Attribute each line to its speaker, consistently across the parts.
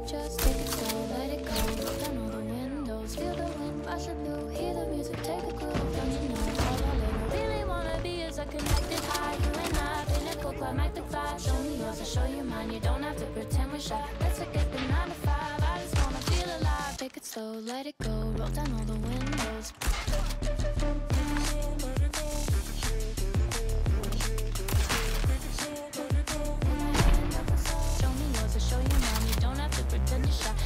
Speaker 1: Just take it slow, let it go. Roll down all the windows, feel the wind rush through. Hear the music, take a groove. Don't you know all I ever really wanna be is a connected high. You and I, pinnacle, climactic vibe. Show me yours, I'll show you mine. You don't have to pretend we're shy. Let's forget the 9 to 5. I just wanna feel alive. Take it slow, let it go. Roll down all the windows. Show me yours, I'll show you mine. You don't have to pretend you're shy.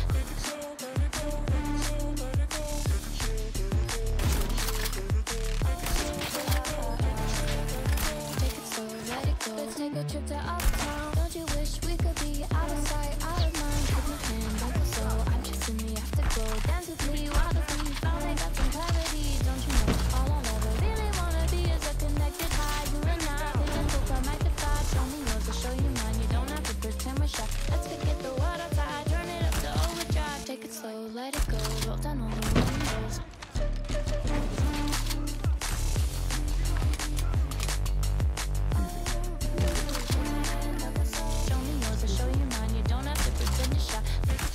Speaker 1: Take it slow, let it go. Let's take a trip to uptown. Don't you wish we could be out of sight, out of mind? Take my hand, don't go slow. I'm chasing the afterglow. Dance with me while the we finally got some clarity. Don't you know all I'll ever really wanna be is a connected high. You and I, pinnacle, climactic vibe. Show me yours, I'll show you mine. You don't have to pretend we're shy. Let's forget the world outside, turn it up to overdrive. Take it slow, let it go. Roll down all the windows. Show me yours, I'll show you mine. You don't have to pretend you're shy.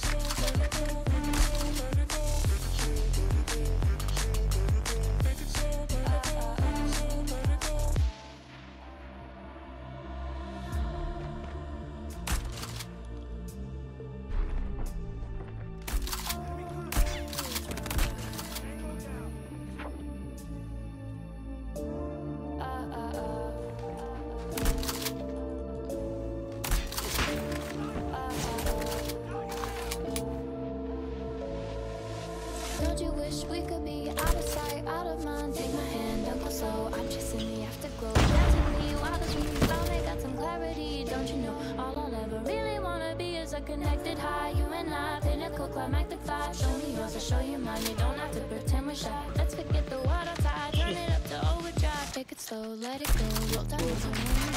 Speaker 1: Don't you wish we could be out of sight, out of mind? Take my hand, don't go slow. I'm chasing the afterglow. Dance with me while the we finally got some clarity. Don't you know all I'll ever really wanna be is a connected high. You and I, pinnacle, climactic vibe. Show me yours, I'll show you mine. You don't have to pretend we're shy. Let's forget the world outside, turn it up to overdrive. Take it slow, let it go. Roll down the windows.